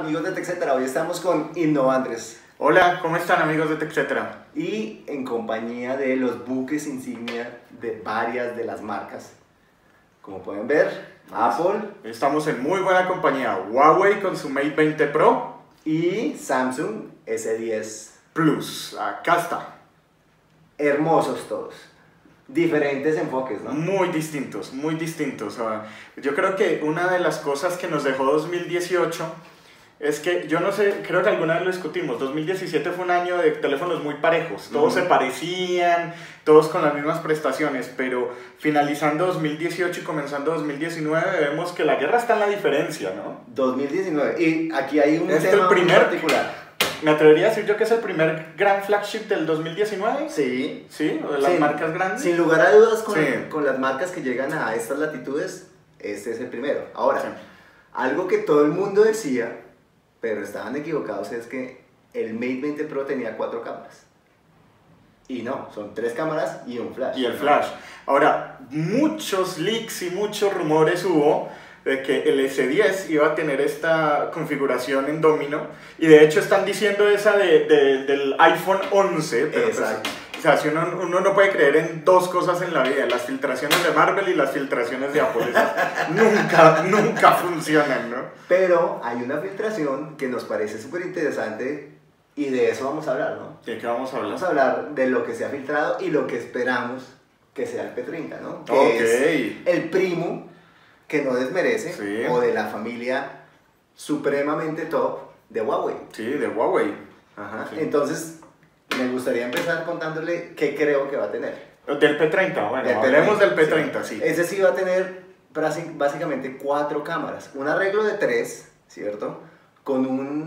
amigos de TechCetera, hoy estamos con Innovandres. Hola, ¿cómo están amigos de TechCetera? Y en compañía de los buques insignia de varias de las marcas. Como pueden ver, Apple Estamos en muy buena compañía. Huawei con su Mate 20 Pro y Samsung S10. Plus. Acá está. Hermosos todos. Diferentes enfoques, ¿no? Muy distintos, muy distintos. Yo creo que una de las cosas que nos dejó 2018 es que, yo no sé, creo que alguna vez lo discutimos, 2017 fue un año de teléfonos muy parejos, todos se parecían, todos con las mismas prestaciones, pero finalizando 2018 y comenzando 2019 vemos que la guerra está en la diferencia, ¿no? 2019, y aquí hay un Es tema el primer, muy particular. Me atrevería a decir yo que es el primer gran flagship del 2019. Sí. ¿Sí? ¿O de las marcas grandes? Sin lugar a dudas, Sí. con las marcas que llegan a estas latitudes, este es el primero. Ahora, Sí. algo que todo el mundo decía, pero estaban equivocados, es que el Mate 20 Pro tenía 4 cámaras. Y no, son 3 cámaras y un flash. Y el flash. Ahora, muchos leaks y muchos rumores hubo de que el S10 iba a tener esta configuración en domino, y de hecho están diciendo esa del iPhone 11, pero pues, Exacto. o sea, si uno no puede creer en dos cosas en la vida, las filtraciones de Marvel y las filtraciones de Apple, esas nunca funcionan, ¿no? Pero hay una filtración que nos parece súper interesante y de eso vamos a hablar, ¿no? ¿De qué vamos a hablar? Vamos a hablar de lo que se ha filtrado y lo que esperamos que sea el P30, ¿no? Que Ok. es el primo que no desmerece, Sí. o de la familia supremamente top de Huawei. Sí, de Huawei. Ajá. Sí. Entonces, me gustaría empezar contándole qué creo que va a tener. Del P30, bueno, Del hablemos del P30, P30, sí. Ese sí va a tener básicamente 4 cámaras. Un arreglo de 3, ¿cierto? Con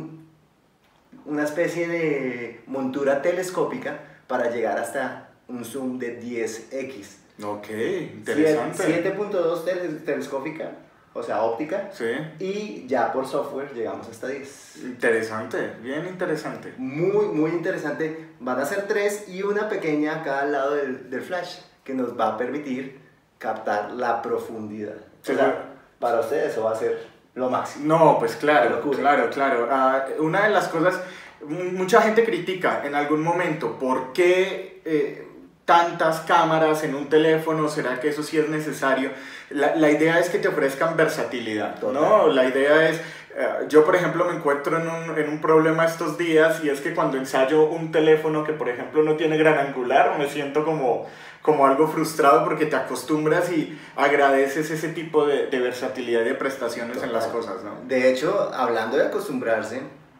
una especie de montura telescópica para llegar hasta un zoom de 10x. Ok, interesante. 7.2 telescópica, o sea, óptica. Sí, Y ya por software llegamos hasta 10. interesante, bien interesante. Muy interesante. Van a ser 3 y una pequeña acá al lado del flash, que nos va a permitir captar la profundidad. Sí. O sea, para ustedes eso va a ser lo máximo. No, pues claro, Locura. claro. Una de las cosas, mucha gente critica en algún momento, ¿por qué tantas cámaras en un teléfono? ¿Será que eso sí es necesario? La idea es que te ofrezcan versatilidad, ¿no? Total. La idea es, yo por ejemplo me encuentro en un problema estos días, y es que cuando ensayo un teléfono que por ejemplo no tiene gran angular, me siento como algo frustrado, porque te acostumbras y agradeces ese tipo de versatilidad y de prestaciones en las cosas, ¿no? De hecho, hablando de acostumbrarse,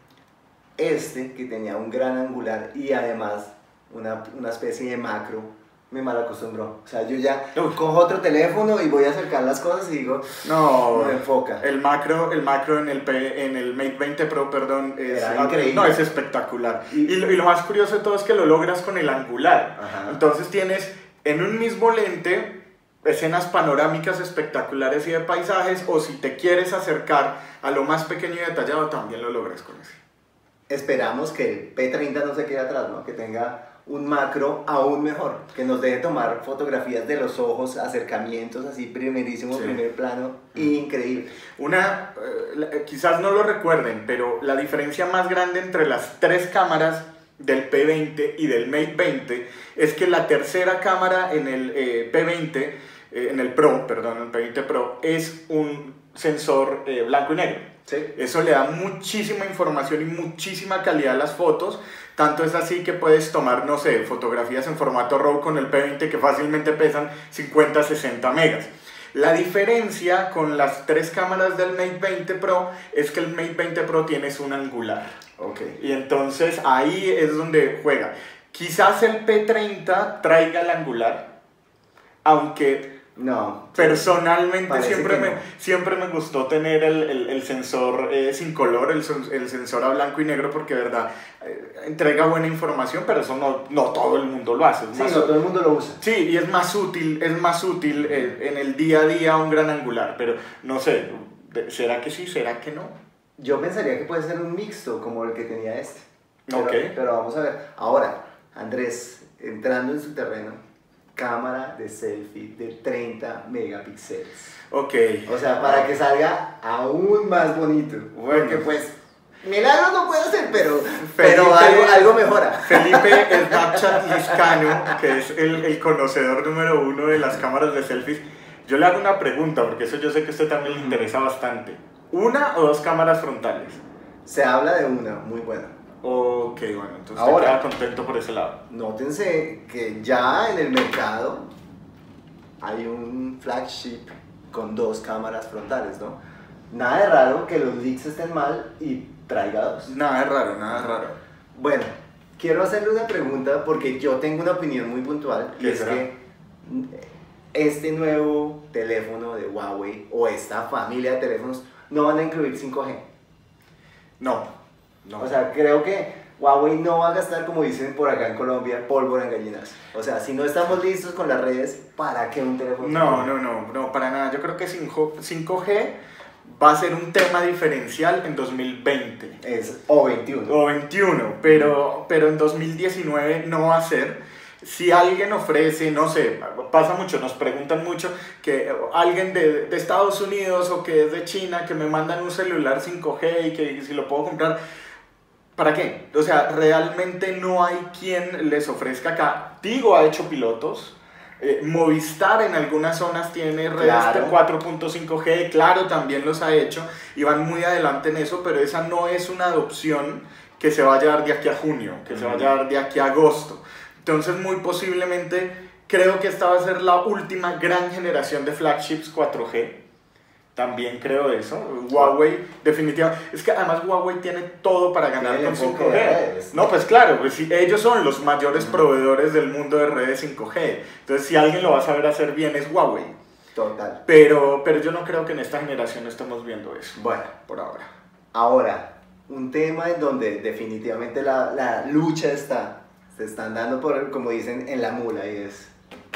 que tenía un gran angular y además una especie de macro, me mal acostumbró. O sea, yo ya cojo otro teléfono y voy a acercar las cosas y digo, No, me enfoca. el macro en el Mate 20 Pro, perdón, Era increíble. No, es espectacular. Y lo más curioso de todo es que lo logras con el angular. Ajá. Entonces tienes en un mismo lente escenas panorámicas espectaculares y de paisajes, o si te quieres acercar a lo más pequeño y detallado, también lo logras con ese. Esperamos que el P30 no se quede atrás, ¿no? Que tenga un macro aún mejor, que nos deje tomar fotografías de los ojos, acercamientos así, primerísimo, Sí. primer plano, increíble. Quizás no lo recuerden, pero la diferencia más grande entre las 3 cámaras del P20 y del Mate 20 es que la tercera cámara en el P20, en el Pro, perdón, el P20 Pro, es un sensor blanco y negro. Sí. Eso le da muchísima información y muchísima calidad a las fotos. Tanto es así que puedes tomar, no sé, fotografías en formato RAW con el P20 que fácilmente pesan 50, 60 megas. La diferencia con las 3 cámaras del Mate 20 Pro es que el Mate 20 Pro tiene un angular. Ok. Y entonces ahí es donde juega. Quizás el P30 traiga el angular, aunque No. personalmente Parece que no. siempre me gustó tener el sensor sin color, el sensor a blanco y negro, porque de verdad entrega buena información, pero eso no todo el mundo lo hace. Sí, no todo el mundo lo usa. Sí, y es más útil en el día a día un gran angular, pero no sé, ¿será que sí? ¿Será que no? Yo pensaría que puede ser un mixto como el que tenía este. Ok. Pero vamos a ver. Ahora, Andrés, entrando en su terreno, cámara de selfie de 30 megapíxeles. Ok. O sea, para que salga aún más bonito. Bueno. Porque pues milagros no puede hacer, pero Felipe- algo mejora. Felipe Snapchat Liscano, que es el conocedor número uno de las cámaras de selfies, yo le hago una pregunta, porque eso yo sé que a usted también le interesa bastante. ¿Una o dos cámaras frontales? Se habla de una muy buena. Ok, bueno, entonces Ahora, queda contento por ese lado. nótense que ya en el mercado hay un flagship con 2 cámaras frontales, ¿no? Nada de raro que los leaks estén mal y traiga 2. Nada es raro, nada es raro. Bueno, quiero hacerle una pregunta porque yo tengo una opinión muy puntual y ¿Qué es será? que este nuevo teléfono de Huawei o esta familia de teléfonos no van a incluir 5G. No, no. O sea, creo que Huawei no va a gastar, como dicen por acá en Colombia, pólvora en gallinas. O sea, si no estamos listos con las redes, ¿para qué un teléfono? No, para nada. Yo creo que 5G va a ser un tema diferencial en 2020. Es o 21. O 21, pero en 2019 no va a ser. Si alguien ofrece, no sé, pasa mucho, nos preguntan mucho que alguien de Estados Unidos o que es de China, que me mandan un celular 5G y que si lo puedo comprar, ¿para qué? O sea, realmente no hay quien les ofrezca acá. Tigo ha hecho pilotos, Movistar en algunas zonas tiene redes Claro. de 4.5G, Claro también los ha hecho y van muy adelante en eso, pero esa no es una adopción que se vaya a dar de aquí a junio, que se vaya a dar de aquí a agosto. Entonces, muy posiblemente, creo que esta va a ser la última gran generación de flagships 4G. También creo eso. Huawei, definitivamente. Es que además Huawei tiene todo para ganar Tiene con el enfoque de 5G. redes. No, pues claro, pues sí, ellos son los mayores proveedores del mundo de redes 5G. Entonces, si alguien lo va a saber hacer bien es Huawei. Total. Pero yo no creo que en esta generación estemos viendo eso. Bueno, Por ahora. ahora, un tema en donde definitivamente la lucha se están dando por, como dicen, en la mula, y es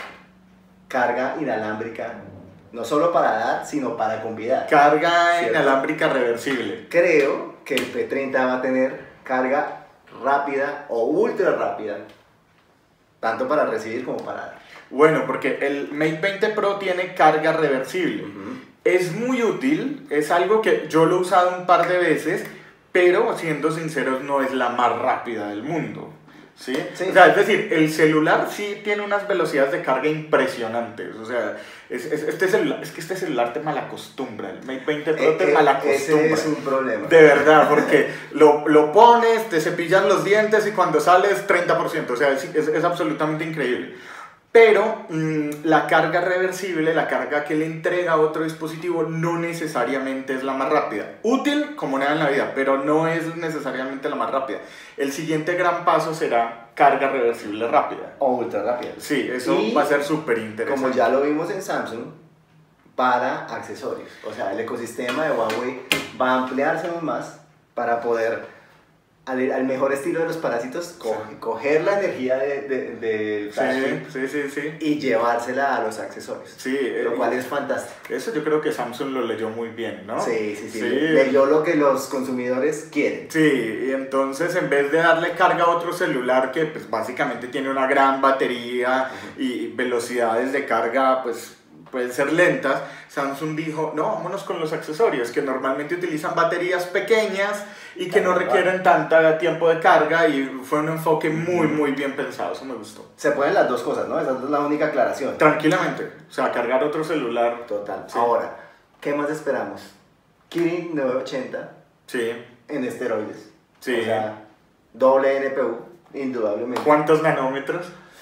carga inalámbrica, no solo para dar, sino para convidar. Carga Cierto. inalámbrica reversible. Creo que el P30 va a tener carga rápida o ultra rápida, tanto para recibir como para dar. Bueno, porque el Mate 20 Pro tiene carga reversible. Es muy útil, es algo que yo lo he usado un par de veces, pero siendo sinceros no es la más rápida del mundo. ¿Sí? Sí. O sea, es decir, el celular sí tiene unas velocidades de carga impresionantes. O sea, este celular te malacostumbra. El Mate 20 Pro te malacostumbra. Ese es un problema. De verdad, porque lo pones, te cepillas los dientes y cuando sales 30%. O sea, es absolutamente increíble. Pero la carga reversible, la carga que le entrega a otro dispositivo, no necesariamente es la más rápida. Útil como nada en la vida, pero no es necesariamente la más rápida. El siguiente gran paso será carga reversible rápida. O ultra rápida. Sí, eso Y va a ser súper interesante. Como ya lo vimos en Samsung, para accesorios. O sea, el ecosistema de Huawei va a ampliarse aún más para poder, al mejor estilo de los parásitos, coger la energía del flagship Sí. y llevársela a los accesorios. Sí, Lo cual es fantástico. eso yo creo que Samsung lo leyó muy bien, ¿no? Sí. Leyó lo que los consumidores quieren. Sí, y entonces en vez de darle carga a otro celular que pues básicamente tiene una gran batería y velocidades de carga pues pueden ser lentas, Samsung dijo, no, vámonos con los accesorios que normalmente utilizan baterías pequeñas y que no requieren tanto tiempo de carga, y fue un enfoque muy bien pensado, eso me gustó. Se pueden las dos cosas, ¿no? Esa es la única aclaración. Tranquilamente, o sea, cargar otro celular. Total. Sí. Ahora, ¿qué más esperamos? Kirin 980 Sí, en esteroides. sí. O sea, doble NPU, indudablemente. ¿Cuántos nanómetros?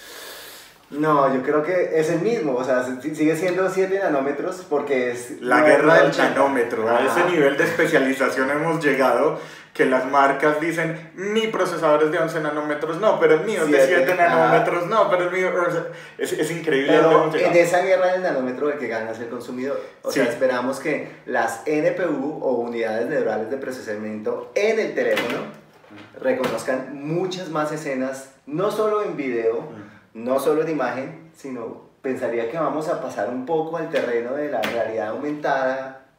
No, yo creo que es el mismo, o sea, sigue siendo 7 nanómetros porque es... La guerra del 980. nanómetro, a ese nivel de especialización hemos llegado que las marcas dicen, mi procesador es de 11 nanómetros, no, pero el mío es de 7 nanómetros, no, pero el mío... Es increíble. Pero en esa guerra del nanómetro el que gana es el consumidor. O sea, Sí. esperamos que las NPU o unidades neurales de procesamiento en el teléfono reconozcan muchas más escenas, no solo en video, no solo en imagen, sino pensaría que vamos a pasar un poco al terreno de la realidad aumentada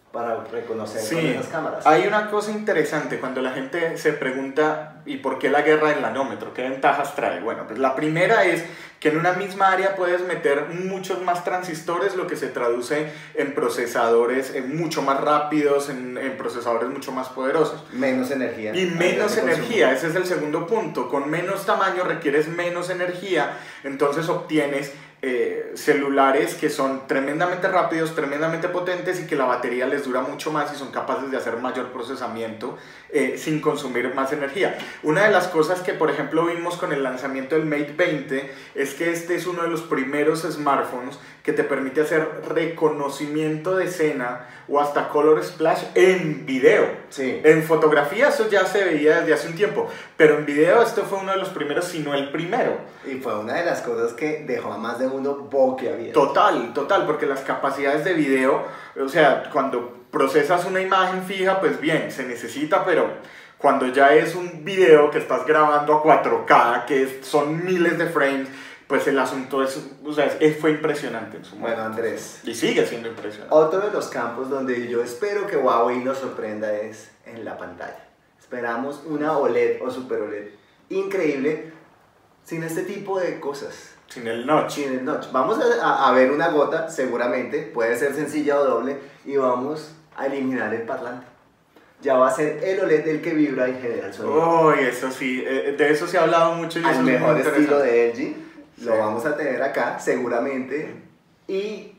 para reconocer con Sí, esas cámaras. hay una cosa interesante cuando la gente se pregunta ¿y por qué la guerra del nanómetro? ¿Qué ventajas trae? Bueno, pues la primera es que en una misma área puedes meter muchos más transistores, lo que se traduce en procesadores mucho más rápidos, en procesadores mucho más poderosos. Menos energía. Y menos energía, ese es el segundo punto. Con menos tamaño requieres menos energía, entonces obtienes celulares que son tremendamente rápidos, tremendamente potentes y que la batería les dura mucho más y son capaces de hacer mayor procesamiento sin consumir más energía. Una de las cosas que por ejemplo vimos con el lanzamiento del Mate 20 es que este es uno de los primeros smartphones que te permite hacer reconocimiento de escena o hasta color splash en video. Sí. En fotografía eso ya se veía desde hace un tiempo, pero en video esto fue uno de los primeros, si no el primero. Y fue una de las cosas que dejó a más de uno boquiabierto. Total, porque las capacidades de video, o sea, cuando procesas una imagen fija, pues bien, se necesita, pero cuando ya es un video que estás grabando a 4K, que son miles de frames, pues el asunto es, o sea, fue impresionante en su momento. Bueno, Andrés. Y sigue siendo impresionante. Otro de los campos donde yo espero que Huawei nos sorprenda es en la pantalla. Esperamos una OLED o Super OLED increíble sin este tipo de cosas. Sin el notch. Sin el notch. Vamos a ver una gota, seguramente, puede ser sencilla o doble, y vamos a eliminar el parlante. Ya va a ser el OLED el que vibra y genera el sonido. Oh, eso sí, de eso se ha hablado mucho. Y Al eso mejor es muy estilo interesante. de LG, Sí. lo vamos a tener acá, seguramente, y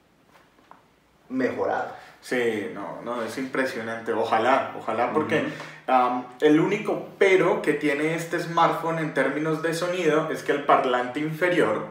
mejorado. Sí, no, es impresionante. Ojalá, porque el único pero que tiene este smartphone en términos de sonido es que el parlante inferior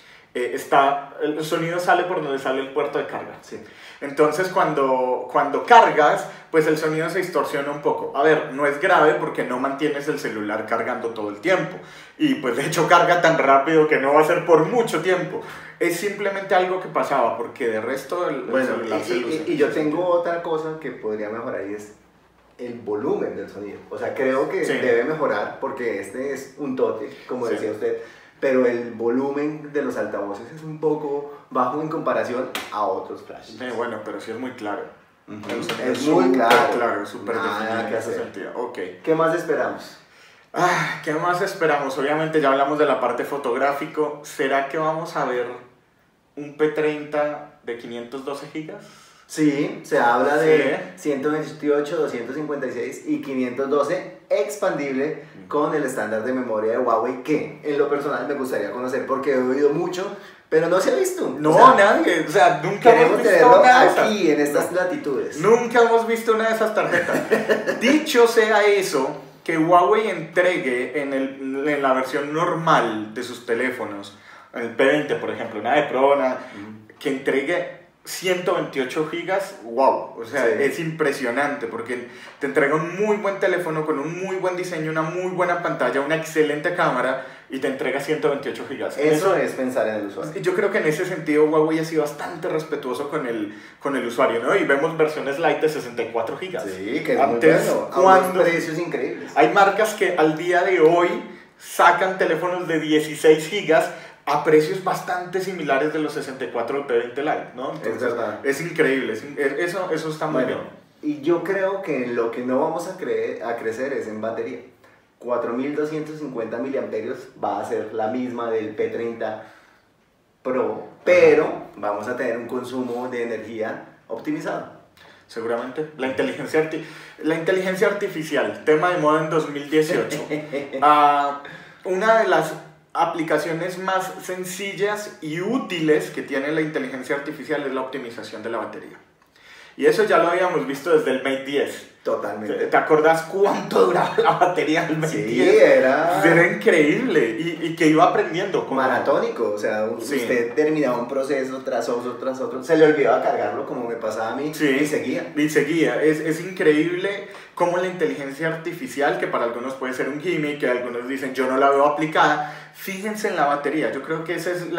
el sonido sale por donde sale el puerto de carga. Sí. Entonces cuando cargas, pues el sonido se distorsiona un poco. A ver, no es grave porque no mantienes el celular cargando todo el tiempo. Y pues de hecho carga tan rápido que no va a ser por mucho tiempo. Es simplemente algo que pasaba porque de resto el Bueno, celular se luce. y yo tengo otra cosa que podría mejorar y es el volumen del sonido. O sea, creo que Sí. debe mejorar porque este es un tote, como Sí. decía usted, pero el volumen de los altavoces es un poco bajo en comparación a otros flashes. Bueno, pero sí es muy claro. El sonido Es muy súper claro. súper Nada definido en que ese hacer. sentido. Ok. ¿Qué más esperamos? ¿Qué más esperamos? Obviamente ya hablamos de la parte fotográfico. ¿Será que vamos a ver un P30 de 512 gigas? Sí, se habla de Sí. 128, 256 y 512 expandible con el estándar de memoria de Huawei que en lo personal me gustaría conocer porque he oído mucho, pero no se ha visto. No, O sea, nadie. O sea, nunca hemos queremos visto tenerlo una de esas. aquí en estas latitudes. Nunca hemos visto una de esas tarjetas. Dicho sea eso, que Huawei entregue en la versión normal de sus teléfonos, en el P20 por ejemplo, una de Pro, que entregue 128 gigas, wow, o sea, Sí. es impresionante porque te entrega un muy buen teléfono con un muy buen diseño, una muy buena pantalla, una excelente cámara y te entrega 128 gigas. Eso es pensar en el usuario. Yo creo que en ese sentido Huawei ha sido bastante respetuoso con el usuario, ¿no? Y vemos versiones light de 64 gigas. Sí, que es Antes, muy bueno, a cuando unos precios increíbles. hay marcas que al día de hoy sacan teléfonos de 16 gigas a precios bastante similares de los 64 de P20 Lite, ¿no? Entonces, Es verdad. es increíble, eso está muy Bueno, bien. y yo creo que en lo que no vamos a crecer es en batería. 4250 miliamperios va a ser la misma del P30 Pro, pero vamos a tener un consumo de energía optimizado. Seguramente. La inteligencia artificial, tema de moda en 2018. Una de las aplicaciones más sencillas y útiles que tiene la inteligencia artificial es la optimización de la batería. Y eso ya lo habíamos visto desde el Mate 10. Totalmente. ¿Te acordás cuánto duraba la batería del Mate Sí, 10? era Era increíble y que iba aprendiendo. maratónico, o sea, Sí. usted terminaba un proceso tras otro, se le olvidaba cargarlo como me pasaba a mí Sí, y seguía. Y seguía. Es increíble cómo la inteligencia artificial, que para algunos puede ser un gimmick, que algunos dicen yo no la veo aplicada, fíjense en la batería. Yo creo que ese es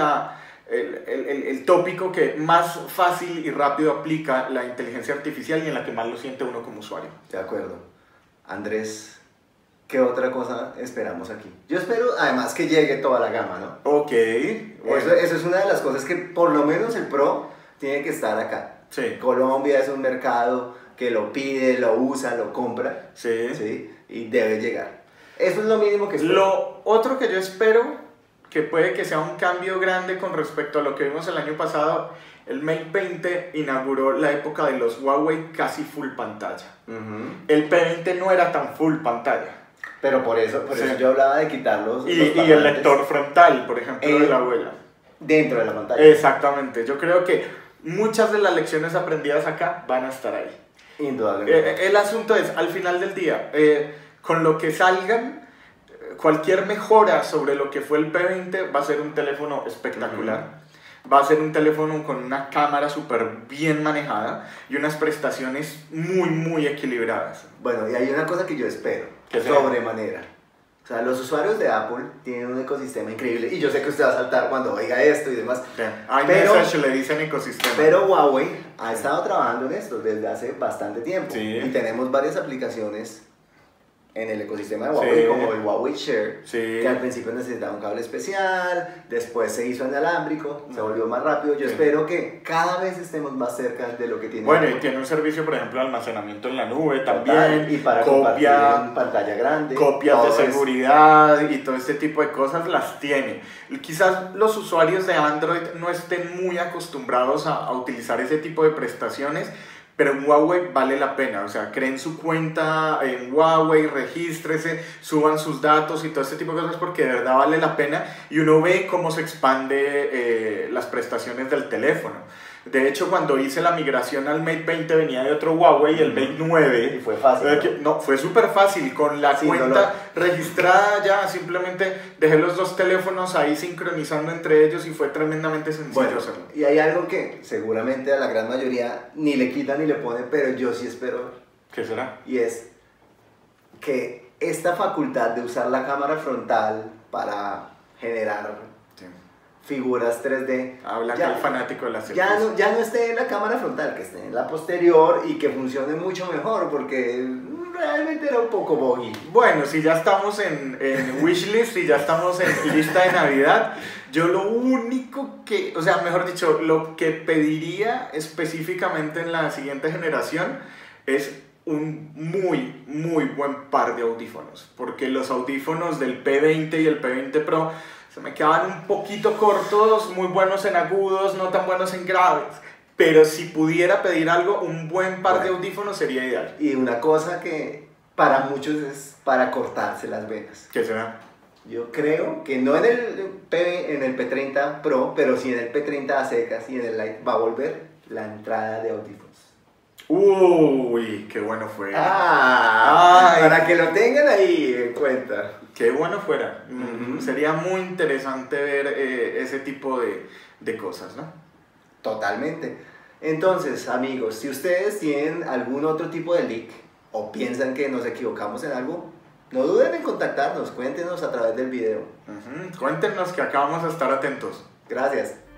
el tópico que más fácil y rápido aplica la inteligencia artificial y en la que más lo siente uno como usuario. De acuerdo. Andrés, ¿qué otra cosa esperamos aquí? Yo espero además que llegue toda la gama, ¿no? Ok. Bueno. Eso es una de las cosas que por lo menos el Pro tiene que estar acá. Sí. Colombia es un mercado que lo pide, lo usa, lo compra, Sí. ¿sí? Y debe llegar. Eso es lo mínimo que espero. Lo otro que yo espero, que puede que sea un cambio grande con respecto a lo que vimos el año pasado, el Mate 20 inauguró la época de los Huawei casi full pantalla. El P20 no era tan full pantalla. Pero por eso Sí. yo hablaba de quitarlos. Y el lector frontal, por ejemplo, de la huella. Dentro de la pantalla. Exactamente. Yo creo que muchas de las lecciones aprendidas acá van a estar ahí. Indudablemente. El asunto es, al final del día, con lo que salgan, cualquier mejora sobre lo que fue el P20 va a ser un teléfono espectacular. Va a ser un teléfono con una cámara súper bien manejada y unas prestaciones muy, muy equilibradas. Bueno, y hay una cosa que yo espero, ¿Qué será? sobremanera. O sea, los usuarios de Apple tienen un ecosistema increíble y yo sé que usted va a saltar cuando oiga esto y demás. iMessage le dicen ecosistema. Pero Huawei ha estado trabajando en esto desde hace bastante tiempo. Sí. Y tenemos varias aplicaciones en el ecosistema de Huawei, Sí. como el Huawei Share, Sí. que al principio necesitaba un cable especial, después se hizo inalámbrico, se volvió más rápido. Yo Sí. espero que cada vez estemos más cerca de lo que tiene Bueno, y Apple. tiene un servicio, por ejemplo, de almacenamiento en la nube Total, también. y para compartir en pantalla grande. Copias todo de es- seguridad y todo este tipo de cosas las tiene. Quizás los usuarios de Android no estén muy acostumbrados a utilizar ese tipo de prestaciones, pero en Huawei vale la pena. O sea, creen su cuenta en Huawei, regístrese, suban sus datos y todo este tipo de cosas porque de verdad vale la pena y uno ve cómo se expande las prestaciones del teléfono. De hecho, cuando hice la migración al Mate 20 venía de otro Huawei, el Mate 9. Y fue fácil, ¿no? No, fue súper fácil. Con la Sin cuenta dolor. registrada ya, simplemente dejé los dos teléfonos ahí sincronizando entre ellos y fue tremendamente sencillo Bueno, hacerlo. y hay algo que seguramente a la gran mayoría ni le quitan ni le ponen, pero yo sí espero, ¿Qué será? y es que esta facultad de usar la cámara frontal para generar Sí. figuras 3D Habla ya- que el fanático de la ya no esté en la cámara frontal, que esté en la posterior y que funcione mucho mejor, porque realmente era un poco buggy. Bueno, si ya estamos en wishlist, si ya estamos en lista de Navidad, yo lo único que, o sea, mejor dicho, lo que pediría específicamente en la siguiente generación es un muy, muy buen par de audífonos, porque los audífonos del P20 y el P20 Pro se me quedaban un poquito cortos, muy buenos en agudos, no tan buenos en graves, pero si pudiera pedir algo, un buen par de audífonos sería ideal. Y una cosa que para muchos es para cortarse las venas. ¿Qué será? Yo creo que no en el P30 Pro, pero sí en el P30 a secas y en el Lite va a volver la entrada de audífonos. Uy, qué bueno fue. Ay, Ay. para que lo tengan ahí en cuenta. Qué bueno fuera. Ujú. Sería muy interesante ver ese tipo de cosas, ¿no? Totalmente. Entonces, amigos, si ustedes tienen algún otro tipo de leak o piensan que nos equivocamos en algo, no duden en contactarnos, cuéntenos a través del video. Cuéntenos que acá vamos a estar atentos. Gracias.